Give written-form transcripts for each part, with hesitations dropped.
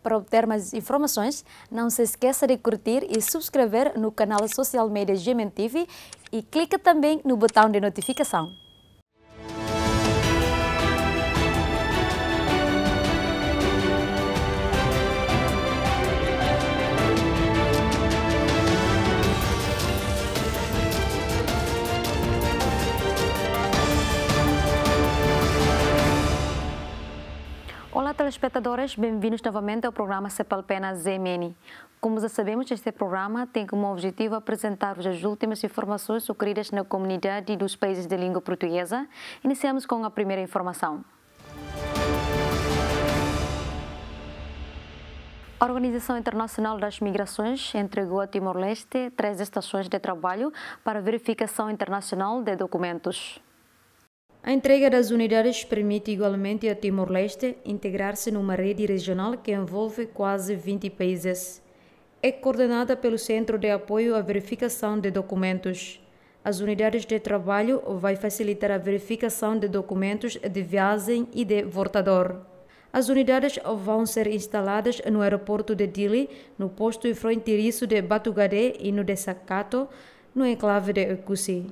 Para obter mais informações, não se esqueça de curtir e subscrever no canal social media GMTV e clique também no botão de notificação. Olá, telespectadores, bem-vindos novamente ao programa Cepalpena ZMN. Como já sabemos, este programa tem como objetivo apresentar-vos as últimas informações ocorridas na comunidade dos países de língua portuguesa. Iniciamos com a primeira informação. A Organização Internacional das Migrações entregou a Timor-Leste 3 estações de trabalho para verificação internacional de documentos. A entrega das unidades permite igualmente a Timor-Leste integrar-se numa rede regional que envolve quase 20 países. É coordenada pelo Centro de Apoio à Verificação de Documentos. As unidades de trabalho vão facilitar a verificação de documentos de viagem e de portador. As unidades vão ser instaladas no aeroporto de Dili, no posto fronteiriço de Batugade e no de Sakato, no enclave de Ekusi.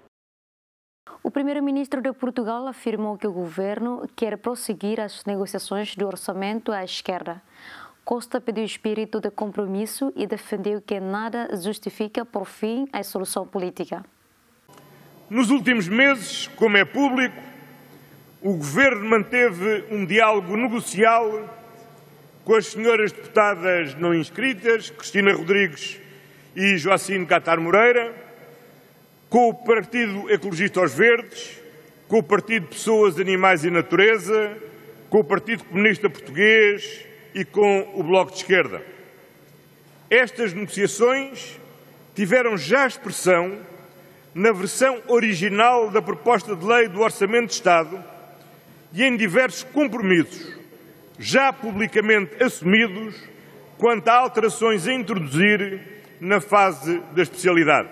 O primeiro-ministro de Portugal afirmou que o governo quer prosseguir as negociações do orçamento à esquerda. Costa pediu espírito de compromisso e defendeu que nada justifica, por fim, a solução política. Nos últimos meses, como é público, o governo manteve um diálogo negocial com as senhoras deputadas não inscritas, Cristina Rodrigues e Joacine Catar Moreira, com o Partido Ecologista aos Verdes, com o Partido Pessoas, Animais e Natureza, com o Partido Comunista Português e com o Bloco de Esquerda. Estas negociações tiveram já expressão na versão original da proposta de lei do Orçamento de Estado e em diversos compromissos, já publicamente assumidos, quanto a alterações a introduzir na fase da especialidade.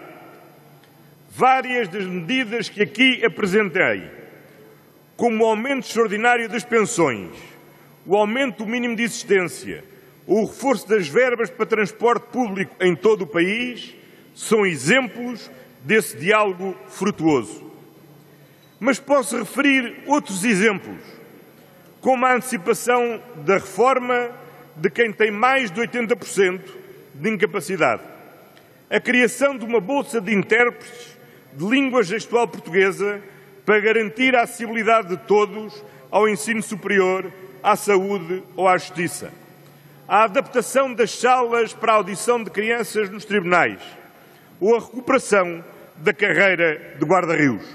Várias das medidas que aqui apresentei, como o aumento extraordinário das pensões, o aumento do mínimo de existência, o reforço das verbas para transporte público em todo o país, são exemplos desse diálogo frutuoso. Mas posso referir outros exemplos, como a antecipação da reforma de quem tem mais de 80% de incapacidade, a criação de uma bolsa de intérpretes de língua gestual portuguesa para garantir a acessibilidade de todos ao ensino superior, à saúde ou à justiça. A adaptação das salas para a audição de crianças nos tribunais ou a recuperação da carreira de guarda-rios.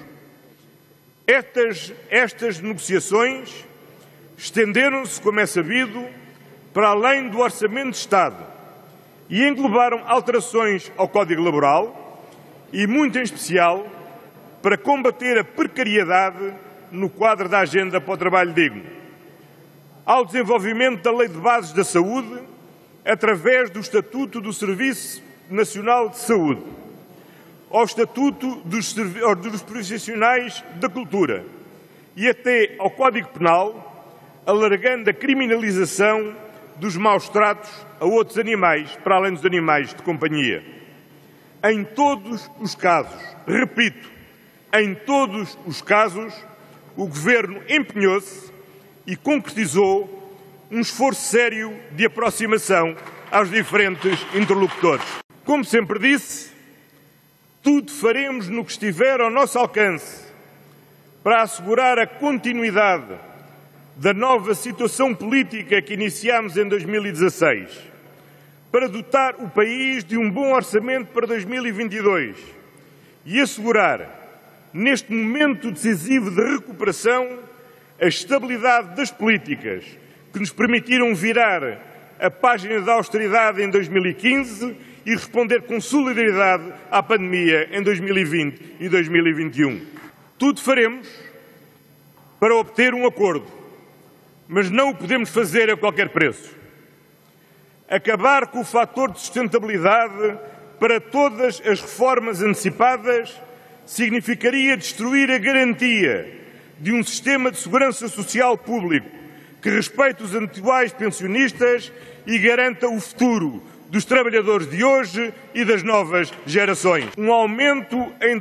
Estas negociações estenderam-se, como é sabido, para além do Orçamento de Estado e englobaram alterações ao Código Laboral, e, muito em especial, para combater a precariedade no quadro da Agenda para o Trabalho Digno, ao desenvolvimento da Lei de Bases da Saúde, através do Estatuto do Serviço Nacional de Saúde, ao Estatuto dos Profissionais da Cultura e até ao Código Penal, alargando a criminalização dos maus-tratos a outros animais, para além dos animais de companhia. Em todos os casos, repito, em todos os casos, o Governo empenhou-se e concretizou um esforço sério de aproximação aos diferentes interlocutores. Como sempre disse, tudo faremos no que estiver ao nosso alcance para assegurar a continuidade da nova situação política que iniciámos em 2016, para dotar o país de um bom orçamento para 2022 e assegurar, neste momento decisivo de recuperação, a estabilidade das políticas que nos permitiram virar a página da austeridade em 2015 e responder com solidariedade à pandemia em 2020 e 2021. Tudo faremos para obter um acordo, mas não o podemos fazer a qualquer preço. Acabar com o fator de sustentabilidade para todas as reformas antecipadas significaria destruir a garantia de um sistema de segurança social público que respeite os atuais pensionistas e garanta o futuro dos trabalhadores de hoje e das novas gerações. Um aumento em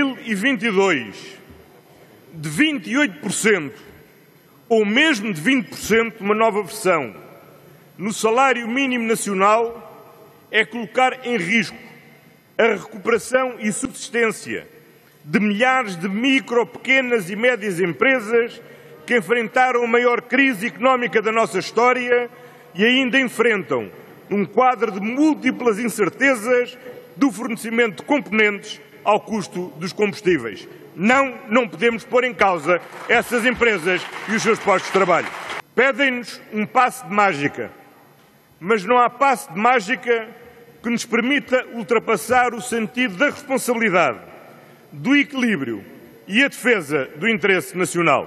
2022 de 28%, ou mesmo de 20%, uma nova versão, no salário mínimo nacional, é colocar em risco a recuperação e subsistência de milhares de micro, pequenas e médias empresas que enfrentaram a maior crise económica da nossa história e ainda enfrentam um quadro de múltiplas incertezas do fornecimento de componentes ao custo dos combustíveis. Não podemos pôr em causa essas empresas e os seus postos de trabalho. Pedem-nos um passe de mágica, mas não há passe de mágica que nos permita ultrapassar o sentido da responsabilidade, do equilíbrio e a defesa do interesse nacional.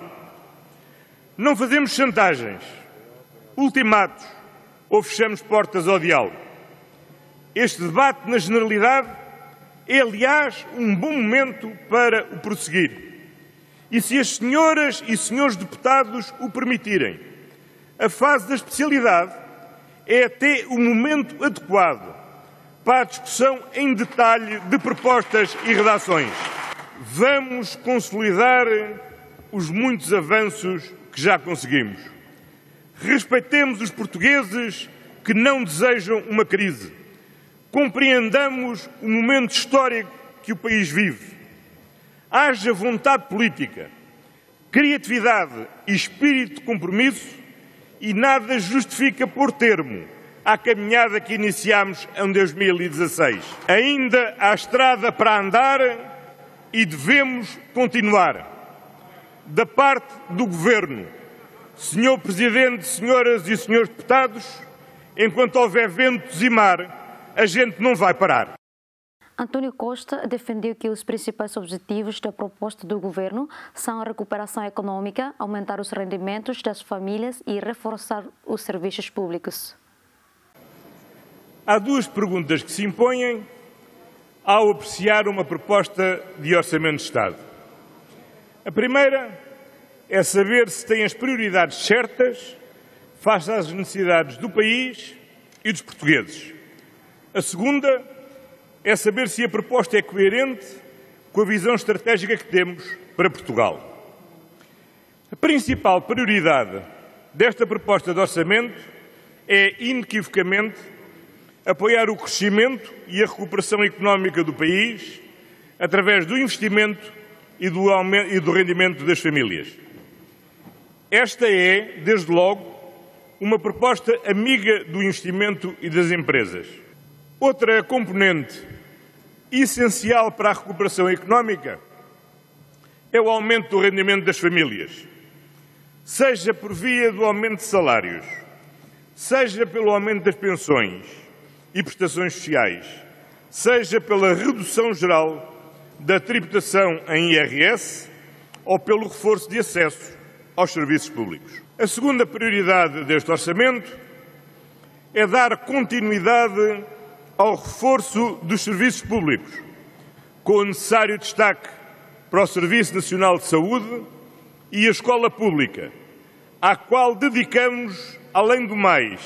Não fazemos chantagens, ultimatos ou fechamos portas ao diálogo. Este debate, na generalidade, é, aliás, um bom momento para o prosseguir. E se as senhoras e senhores deputados o permitirem, a fase da especialidade é até o momento adequado para a discussão em detalhe de propostas e redações. Vamos consolidar os muitos avanços que já conseguimos. Respeitemos os portugueses que não desejam uma crise. Compreendamos o momento histórico que o país vive. Haja vontade política, criatividade e espírito de compromisso e nada justifica pôr termo à caminhada que iniciámos em 2016. Ainda há estrada para andar e devemos continuar. Da parte do Governo, Senhor Presidente, senhoras e senhores deputados, enquanto houver ventos e mar, a gente não vai parar. António Costa defendeu que os principais objetivos da proposta do governo são a recuperação econômica, aumentar os rendimentos das famílias e reforçar os serviços públicos. Há duas perguntas que se impõem ao apreciar uma proposta de Orçamento de Estado. A primeira é saber se tem as prioridades certas face às necessidades do país e dos portugueses. A segunda é saber se a proposta é coerente com a visão estratégica que temos para Portugal. A principal prioridade desta proposta de orçamento é, inequivocamente, apoiar o crescimento e a recuperação económica do país através do investimento e do rendimento das famílias. Esta é, desde logo, uma proposta amiga do investimento e das empresas. Outra componente essencial para a recuperação económica é o aumento do rendimento das famílias, seja por via do aumento de salários, seja pelo aumento das pensões e prestações sociais, seja pela redução geral da tributação em IRS ou pelo reforço de acesso aos serviços públicos. A segunda prioridade deste orçamento é dar continuidade ao reforço dos serviços públicos, com o necessário destaque para o Serviço Nacional de Saúde e a escola pública, à qual dedicamos, além do mais,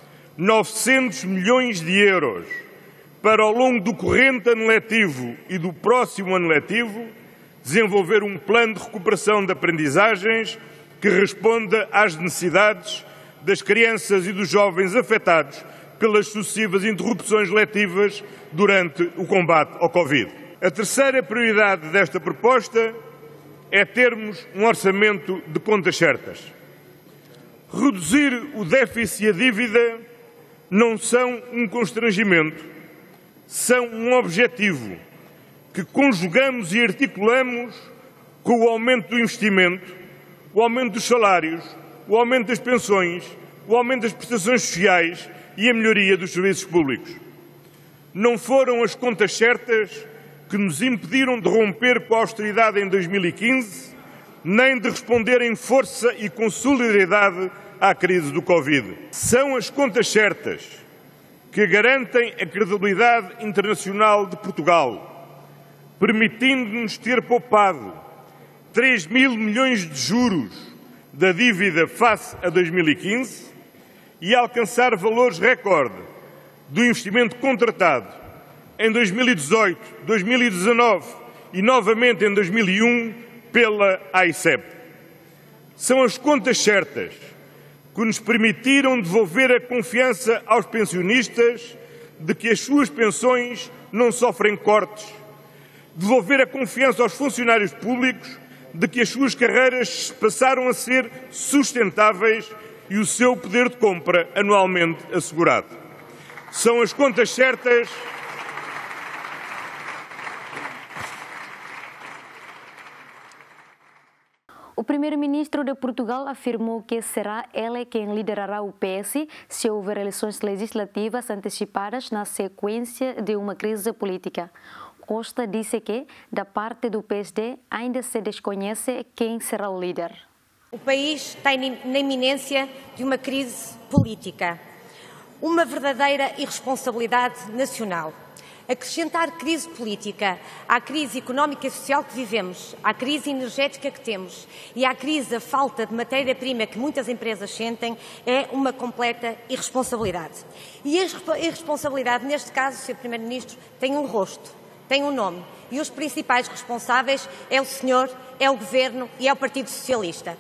900 milhões de euros para, ao longo do corrente ano letivo e do próximo ano letivo, desenvolver um plano de recuperação de aprendizagens que responda às necessidades das crianças e dos jovens afetados pelas sucessivas interrupções letivas durante o combate ao Covid. A terceira prioridade desta proposta é termos um orçamento de contas certas. Reduzir o déficit e a dívida não são um constrangimento, são um objetivo que conjugamos e articulamos com o aumento do investimento, o aumento dos salários, o aumento das pensões, o aumento das prestações sociais e a melhoria dos serviços públicos. Não foram as contas certas que nos impediram de romper com a austeridade em 2015, nem de responder em força e com solidariedade à crise do Covid. São as contas certas que garantem a credibilidade internacional de Portugal, permitindo-nos ter poupado 3.000 milhões de juros da dívida face a 2015 e alcançar valores recorde do investimento contratado em 2018, 2019 e novamente em 2001 pela AICEP. São as contas certas que nos permitiram devolver a confiança aos pensionistas de que as suas pensões não sofrem cortes, devolver a confiança aos funcionários públicos de que as suas carreiras passaram a ser sustentáveis e o seu poder de compra anualmente assegurado. São as contas certas O primeiro-ministro de Portugal afirmou que será ele quem liderará o PS se houver eleições legislativas antecipadas na sequência de uma crise política. Costa disse que, da parte do PSD, ainda se desconhece quem será o líder. O país está na iminência de uma crise política, uma verdadeira irresponsabilidade nacional. Acrescentar crise política à crise económica e social que vivemos, à crise energética que temos e à crise da falta de matéria-prima que muitas empresas sentem é uma completa irresponsabilidade. E a irresponsabilidade, neste caso, Sr. Primeiro-Ministro, tem um rosto, tem um nome. E os principais responsáveis é o senhor, é o Governo e é o Partido Socialista.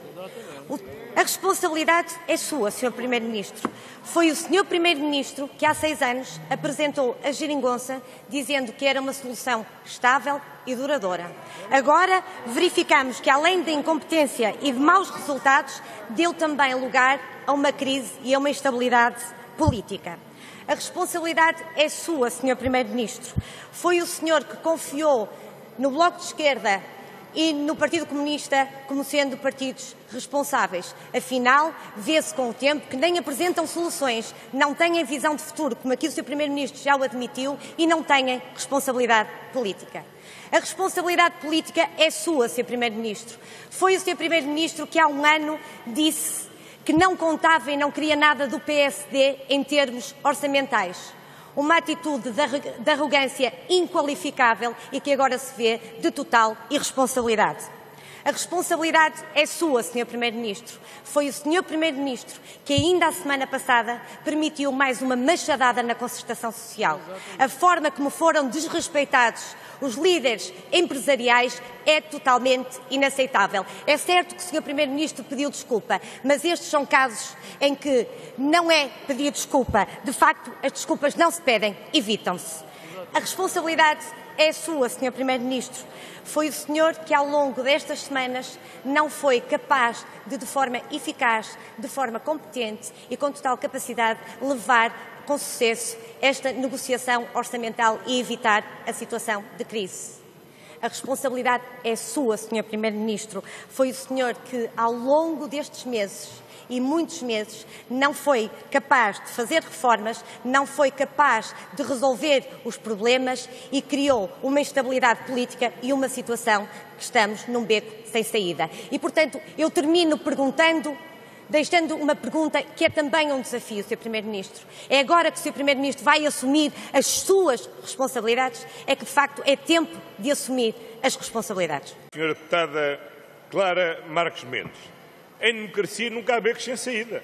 A responsabilidade é sua, Sr. Primeiro-Ministro. Foi o Sr. Primeiro-Ministro que há 6 anos apresentou a geringonça dizendo que era uma solução estável e duradoura. Agora verificamos que, além da incompetência e de maus resultados, deu também lugar a uma crise e a uma instabilidade política. A responsabilidade é sua, Sr. Primeiro-Ministro. Foi o senhor que confiou no Bloco de Esquerda e no Partido Comunista como sendo partidos responsáveis. Afinal, vê-se com o tempo que nem apresentam soluções, não têm visão de futuro, como aqui o Sr. Primeiro-Ministro já o admitiu, e não têm responsabilidade política. A responsabilidade política é sua, Sr. Primeiro-Ministro. Foi o Sr. Primeiro-Ministro que há 1 ano disse que não contava e não queria nada do PSD em termos orçamentais. Uma atitude de arrogância inqualificável e que agora se vê de total irresponsabilidade. A responsabilidade é sua, Sr. Primeiro-Ministro. Foi o Sr. Primeiro-Ministro que ainda a semana passada permitiu mais uma machadada na concertação social. A forma como foram desrespeitados os líderes empresariais é totalmente inaceitável. É certo que o Sr. Primeiro-Ministro pediu desculpa, mas estes são casos em que não é pedir desculpa. De facto, as desculpas não se pedem, evitam-se. A responsabilidade é sua, Sr. Primeiro-Ministro. Foi o senhor que, ao longo destas semanas, não foi capaz de forma eficaz, de forma competente e com total capacidade, levar com sucesso esta negociação orçamental e evitar a situação de crise. A responsabilidade é sua, Sr. Primeiro-Ministro. Foi o senhor que, ao longo destes meses, e muitos meses, não foi capaz de fazer reformas, não foi capaz de resolver os problemas e criou uma instabilidade política e uma situação que estamos num beco sem saída. E, portanto, eu termino perguntando, deixando uma pergunta que é também um desafio, Sr. Primeiro-Ministro. É agora que o Sr. Primeiro-Ministro vai assumir as suas responsabilidades? É que, de facto, é tempo de assumir as responsabilidades. Senhora Deputada Clara Marques Mendes, em democracia nunca há becos sem saída.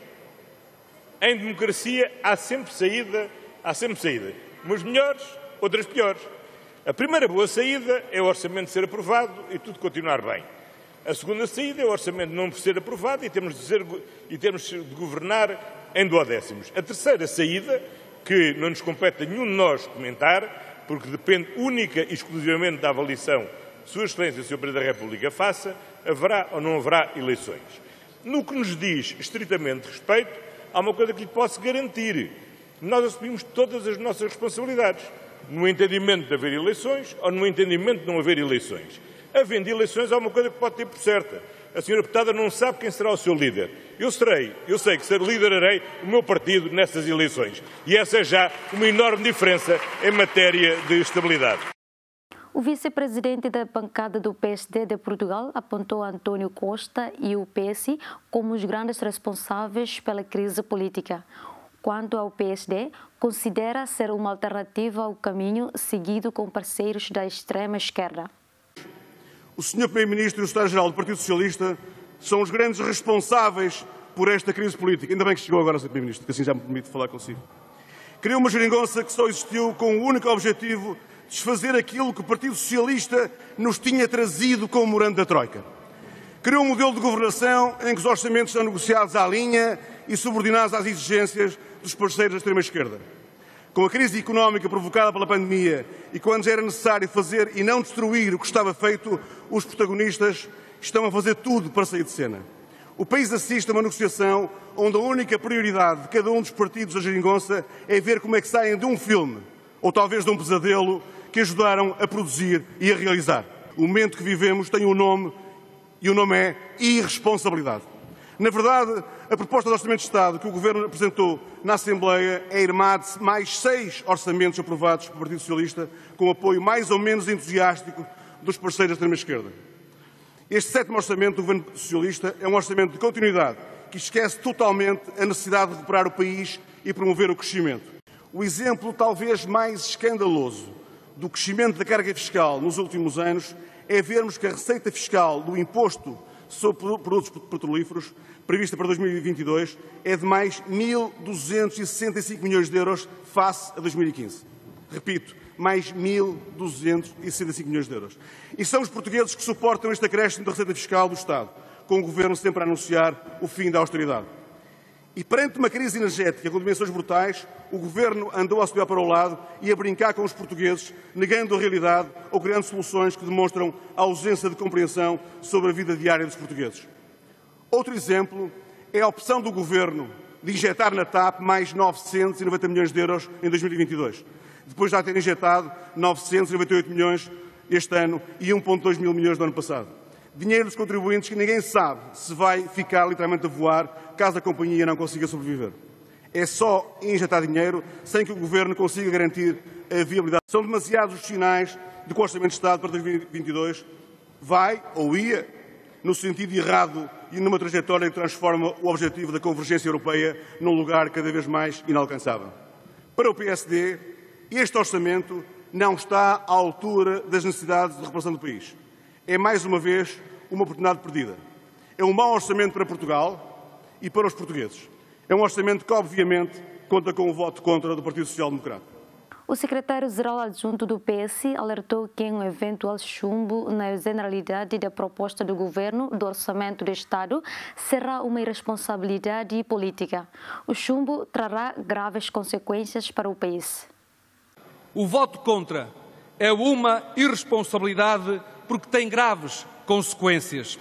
Em democracia há sempre saída, Umas melhores, outras piores. A primeira boa saída é o orçamento ser aprovado e tudo continuar bem. A segunda saída é o orçamento não ser aprovado e temos de governar em duodécimos. A terceira saída, que não nos compete a nenhum de nós comentar, porque depende única e exclusivamente da avaliação que Sua Excelência, Sr. Presidente da República, faça, haverá ou não haverá eleições. No que nos diz estritamente respeito, há uma coisa que lhe posso garantir. Nós assumimos todas as nossas responsabilidades, no entendimento de haver eleições ou no entendimento de não haver eleições. Havendo eleições, há uma coisa que pode ter por certa. A senhora deputada não sabe quem será o seu líder. Eu sei que liderarei o meu partido nessas eleições. E essa é já uma enorme diferença em matéria de estabilidade. O vice-presidente da bancada do PSD de Portugal apontou António Costa e o PS como os grandes responsáveis pela crise política. Quanto ao PSD, considera ser uma alternativa ao caminho seguido com parceiros da extrema-esquerda. O Sr. Primeiro-Ministro e o Secretário-Geral do Partido Socialista são os grandes responsáveis por esta crise política. Ainda bem que chegou agora, Sr. Primeiro-Ministro, que assim já me permite falar consigo. Criou uma geringonça que só existiu com o único objetivo de desfazer aquilo que o Partido Socialista nos tinha trazido como morando da Troika. Criou um modelo de governação em que os orçamentos são negociados à linha e subordinados às exigências dos parceiros da extrema-esquerda. Com a crise económica provocada pela pandemia e quando era necessário fazer e não destruir o que estava feito, os protagonistas estão a fazer tudo para sair de cena. O país assiste a uma negociação onde a única prioridade de cada um dos partidos da geringonça é ver como é que saem de um filme, ou talvez de um pesadelo, que ajudaram a produzir e a realizar. O momento que vivemos tem um nome, e o nome é irresponsabilidade. Na verdade, a proposta de Orçamento de Estado que o Governo apresentou na Assembleia é irmã de mais 6 orçamentos aprovados pelo Partido Socialista, com apoio mais ou menos entusiástico dos parceiros da extrema-esquerda. Este 7º orçamento do Governo Socialista é um orçamento de continuidade, que esquece totalmente a necessidade de recuperar o país e promover o crescimento. O exemplo talvez mais escandaloso do crescimento da carga fiscal nos últimos anos é vermos que a receita fiscal do imposto sobre produtos petrolíferos, prevista para 2022, é de mais 1.265 milhões de euros face a 2015. Repito, mais 1.265 milhões de euros. E são os portugueses que suportam este acréscimo da receita fiscal do Estado, com o Governo sempre a anunciar o fim da austeridade. E perante uma crise energética com dimensões brutais, o Governo andou a subir para o lado e a brincar com os portugueses, negando a realidade ou criando soluções que demonstram a ausência de compreensão sobre a vida diária dos portugueses. Outro exemplo é a opção do Governo de injetar na TAP mais 990 milhões de euros em 2022, depois de já ter injetado 998 milhões este ano e 1,2 mil milhões do ano passado. Dinheiro dos contribuintes que ninguém sabe se vai ficar literalmente a voar caso a companhia não consiga sobreviver. É só injetar dinheiro sem que o Governo consiga garantir a viabilidade. São demasiados os sinais de que o Orçamento de Estado para 2022 vai, ou ia, no sentido errado e numa trajetória que transforma o objetivo da convergência europeia num lugar cada vez mais inalcançável. Para o PSD, este orçamento não está à altura das necessidades de recuperação do país. É, mais uma vez, uma oportunidade perdida. É um mau orçamento para Portugal e para os portugueses. É um orçamento que, obviamente, conta com o voto contra do Partido Social Democrata. O secretário-geral adjunto do PS alertou que um eventual chumbo na generalidade da proposta do governo do Orçamento do Estado será uma irresponsabilidade política. O chumbo trará graves consequências para o país. O voto contra é uma irresponsabilidade porque tem graves consequências.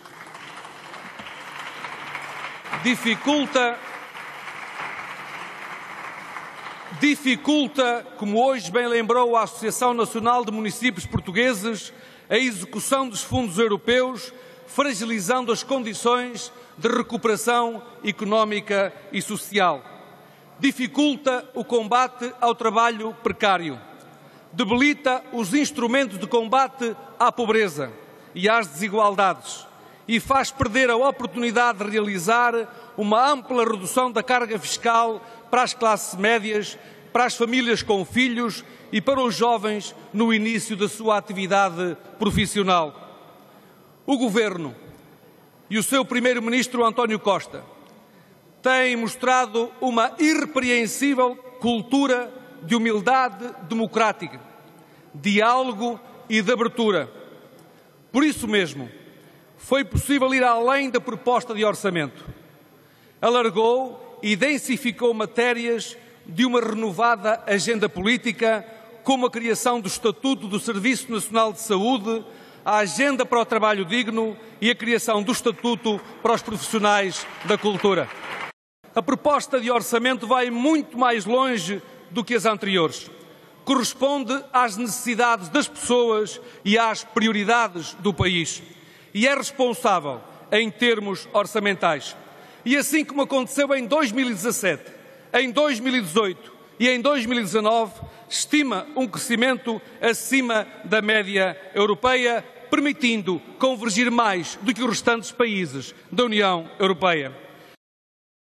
Dificulta, como hoje bem lembrou a Associação Nacional de Municípios Portugueses, a execução dos fundos europeus, fragilizando as condições de recuperação económica e social. Dificulta o combate ao trabalho precário. Debilita os instrumentos de combate à pobreza e às desigualdades e faz perder a oportunidade de realizar uma ampla redução da carga fiscal para as classes médias, para as famílias com filhos e para os jovens no início da sua atividade profissional. O Governo e o seu Primeiro-Ministro António Costa têm mostrado uma irrepreensível cultura de humildade democrática, diálogo e de abertura. Por isso mesmo, foi possível ir além da proposta de orçamento. Alargou e densificou matérias de uma renovada agenda política, como a criação do Estatuto do Serviço Nacional de Saúde, a Agenda para o Trabalho Digno e a criação do Estatuto para os Profissionais da Cultura. A proposta de orçamento vai muito mais longe do que as anteriores. Corresponde às necessidades das pessoas e às prioridades do país. E é responsável em termos orçamentais. E assim como aconteceu em 2017, em 2018 e em 2019, estima um crescimento acima da média europeia, permitindo convergir mais do que os restantes países da União Europeia.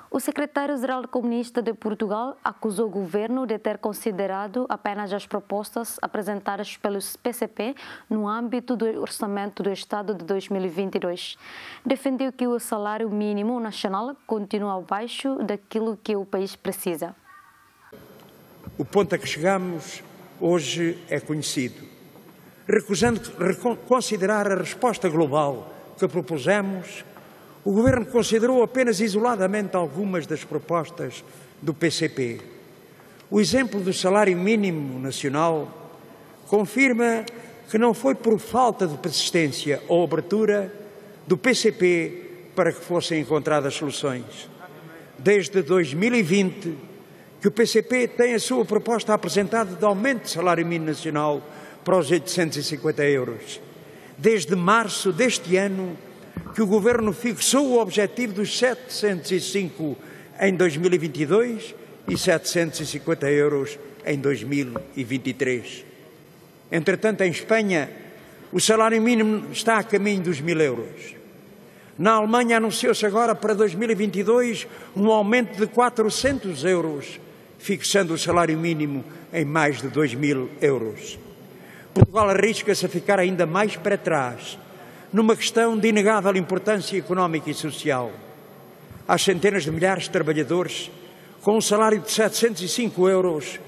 O secretário-geral comunista de Portugal acusou o governo de ter considerado apenas as propostas apresentadas pelo PCP no âmbito do Orçamento do Estado de 2022. Defendeu que o salário mínimo nacional continua abaixo daquilo que o país precisa. O ponto a que chegamos hoje é conhecido. Recusando considerar a resposta global que propusemos, o Governo considerou apenas isoladamente algumas das propostas do PCP. O exemplo do salário mínimo nacional confirma que não foi por falta de persistência ou abertura do PCP para que fossem encontradas soluções. Desde 2020, que o PCP tem a sua proposta apresentada de aumento do salário mínimo nacional para os 850 euros. Desde março deste ano, que o Governo fixou o objetivo dos 705 em 2022 e 750 euros em 2023. Entretanto, em Espanha, o salário mínimo está a caminho dos 1.000 euros. Na Alemanha anunciou-se agora para 2022 um aumento de 400 euros, fixando o salário mínimo em mais de 2.000 euros. Portugal arrisca-se a ficar ainda mais para trás, numa questão de inegável importância económica e social. Há centenas de milhares de trabalhadores com um salário de 705 euros,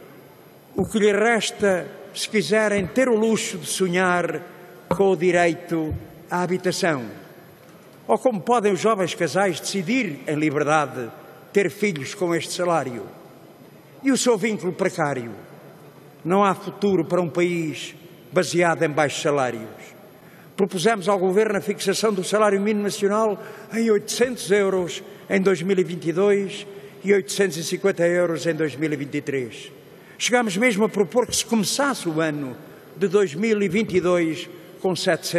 o que lhe resta, se quiserem ter o luxo de sonhar com o direito à habitação. Ou como podem os jovens casais decidir, em liberdade, ter filhos com este salário? E o seu vínculo precário? Não há futuro para um país baseado em baixos salários. Propusemos ao Governo a fixação do salário mínimo nacional em 800 euros em 2022 e 850 euros em 2023. Chegámos mesmo a propor que se começasse o ano de 2022 com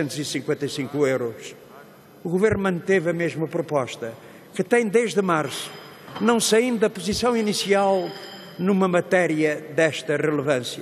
755 euros. O Governo manteve a mesma proposta, que tem desde março, não saindo da posição inicial numa matéria desta relevância.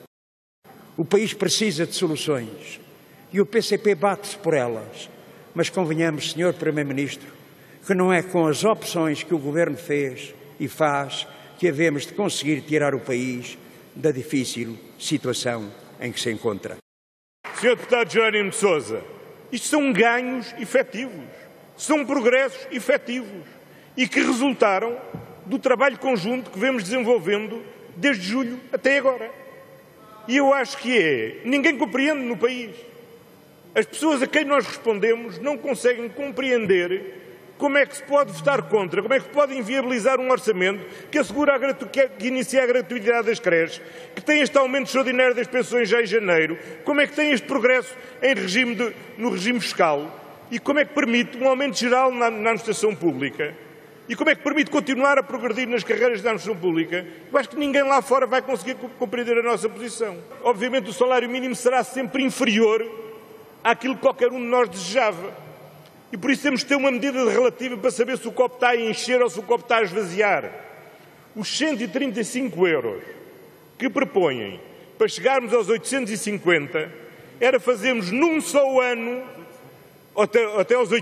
O país precisa de soluções. E o PCP bate-se por elas. Mas convenhamos, Sr. Primeiro-Ministro, que não é com as opções que o Governo fez e faz que havemos de conseguir tirar o país da difícil situação em que se encontra. Sr. Deputado Jerónimo de Sousa, isto são ganhos efetivos, são progressos efetivos e que resultaram do trabalho conjunto que vemos desenvolvendo desde julho até agora. E eu acho que ninguém compreende no país. As pessoas a quem nós respondemos não conseguem compreender como é que se pode votar contra, como é que se pode inviabilizar um orçamento que assegura que inicia a gratuidade das creches, que tem este aumento extraordinário das pensões já em janeiro, como é que tem este progresso no regime fiscal e como é que permite um aumento geral na administração pública e como é que permite continuar a progredir nas carreiras da administração pública. Eu acho que ninguém lá fora vai conseguir compreender a nossa posição. Obviamente o salário mínimo será sempre inferior àquilo que qualquer um de nós desejava. E por isso temos de ter uma medida relativa para saber se o copo está a encher ou se o copo está a esvaziar. Os 135 euros que propõem para chegarmos aos 850 era fazermos num só ano, até aos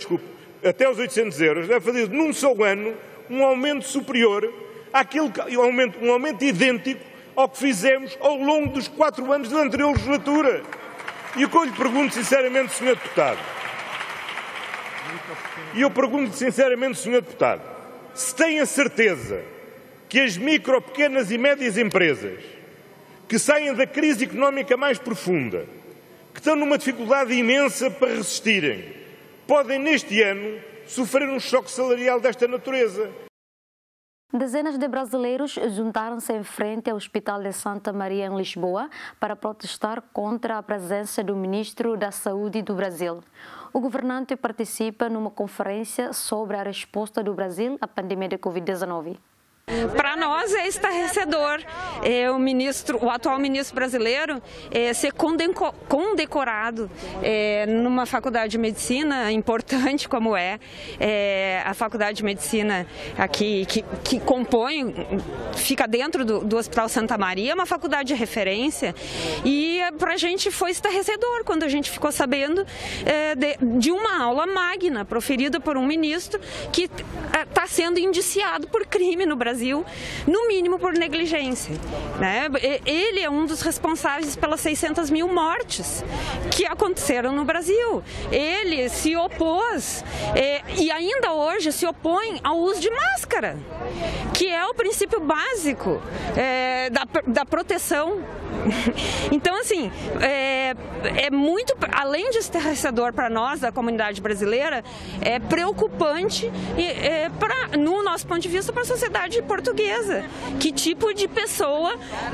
800 euros, era fazer num só ano um aumento superior àquilo um aumento idêntico ao que fizemos ao longo dos 4 anos da anterior legislatura. E o que eu lhe pergunto sinceramente, Sr. Deputado, se tem a certeza que as micro, pequenas e médias empresas que saem da crise económica mais profunda, que estão numa dificuldade imensa para resistirem, podem neste ano sofrer um choque salarial desta natureza. Dezenas de brasileiros juntaram-se em frente ao Hospital de Santa Maria, em Lisboa, para protestar contra a presença do Ministro da Saúde do Brasil. O governante participa numa conferência sobre a resposta do Brasil à pandemia de Covid-19. Para para nós é estarrecedor o atual ministro brasileiro ser condecorado numa faculdade de medicina importante como a faculdade de medicina aqui que compõe, fica dentro do Hospital Santa Maria, é uma faculdade de referência, e para a gente foi estarrecedor quando a gente ficou sabendo de uma aula magna proferida por um ministro que está sendo indiciado por crime no Brasil, no mínimo por negligência, né? Ele é um dos responsáveis pelas 600 mil mortes que aconteceram no Brasil. Ele se opôs e ainda hoje se opõe ao uso de máscara, que é o princípio básico da proteção. Então, assim, é muito, além de estarrecedor para nós, da comunidade brasileira, é preocupante, no nosso ponto de vista, para a sociedade portuguesa. Que tipo de pessoa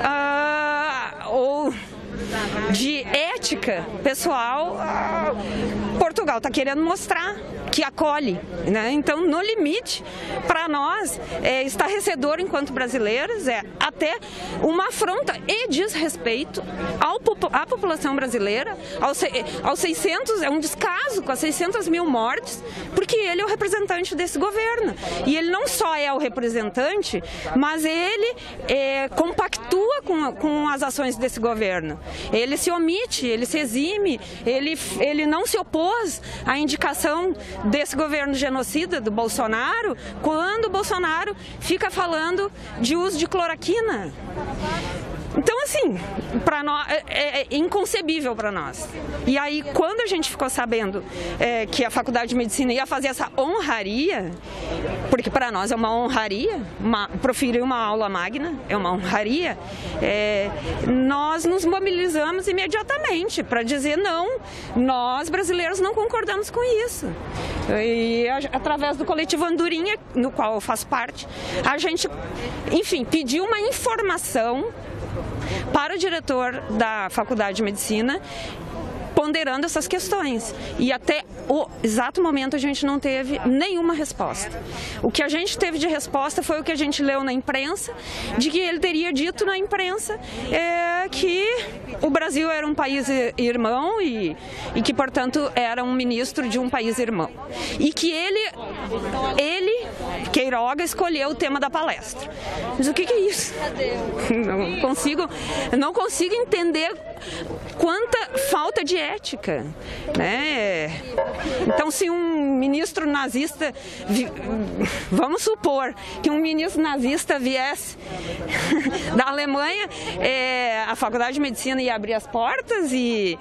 ou de ética pessoal Portugal está querendo mostrar que acolhe, né? Então, no limite, para nós, é estarrecedor enquanto brasileiros, é até uma afronta e desrespeito à população brasileira, aos 600, é um descaso com as 600 mil mortes, porque ele é o representante desse governo. E ele não só é o representante, mas ele compactua com as ações desse governo. Ele se omite, ele se exime, ele não se opôs à indicação desse governo genocida do Bolsonaro, quando o Bolsonaro fica falando de uso de cloroquina. Então, assim, para nós é inconcebível para nós. E aí, quando a gente ficou sabendo que a Faculdade de Medicina ia fazer essa honraria, porque para nós é uma honraria, proferir uma aula magna é uma honraria, nós nos mobilizamos imediatamente para dizer não, nós brasileiros não concordamos com isso. E através do coletivo Andorinha, no qual eu faço parte, a gente, enfim, pediu uma informação para o diretor da Faculdade de Medicina, ponderando essas questões. E até o exato momento a gente não teve nenhuma resposta. O que a gente teve de resposta foi o que a gente leu na imprensa, de que ele teria dito na imprensa que o Brasil era um país irmão e que, portanto, era um ministro de um país irmão. E que ele Queiroga, escolheu o tema da palestra. Mas o que é isso? Não consigo entender quanta falta de ética, né? Então, se um ministro nazista, vamos supor que um ministro nazista viesse da Alemanha, a Faculdade de Medicina ia abrir as portas e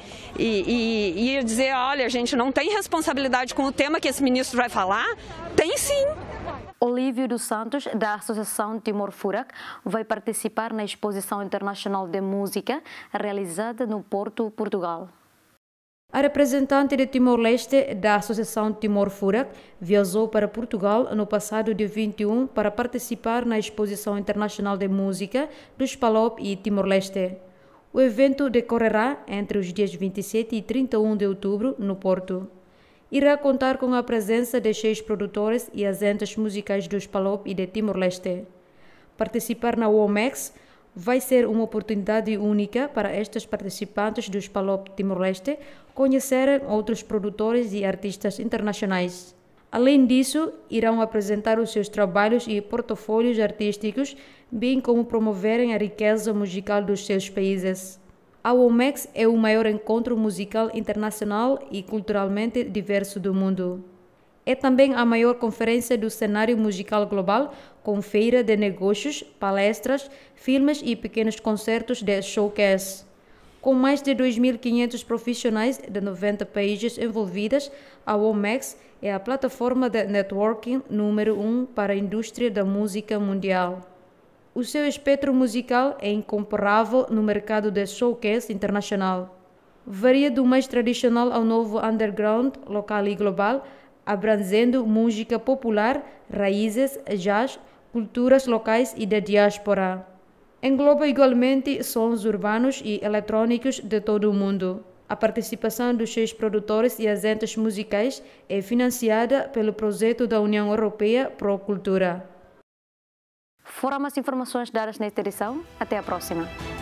ia dizer, olha, a gente não tem responsabilidade com o tema que esse ministro vai falar? Tem sim. Olívio dos Santos, da Associação Timor-Furac, vai participar na Exposição Internacional de Música realizada no Porto, Portugal. A representante de Timor-Leste da Associação Timor-Furac viajou para Portugal no passado dia 21 para participar na Exposição Internacional de Música dos PALOP e Timor-Leste. O evento decorrerá entre os dias 27 e 31 de outubro no Porto. Irá contar com a presença de 6 produtores e agentes musicais dos PALOP e de Timor-Leste. Participar na WOMEX vai ser uma oportunidade única para estes participantes dos PALOP Timor-Leste conhecerem outros produtores e artistas internacionais. Além disso, irão apresentar os seus trabalhos e portfólios artísticos, bem como promoverem a riqueza musical dos seus países. A WOMEX é o maior encontro musical internacional e culturalmente diverso do mundo. É também a maior conferência do cenário musical global, com feira de negócios, palestras, filmes e pequenos concertos de showcase. Com mais de 2.500 profissionais de 90 países envolvidos, a WOMEX é a plataforma de networking número 1 para a indústria da música mundial. O seu espectro musical é incomparável no mercado de showcase internacional. Varia do mais tradicional ao novo underground, local e global, abrangendo música popular, raízes, jazz, culturas locais e de diáspora. Engloba igualmente sons urbanos e eletrônicos de todo o mundo. A participação dos 6 produtores e agentes musicais é financiada pelo projeto da União Europeia Pro Cultura. Foram as informações dadas nesta edição. Até a próxima.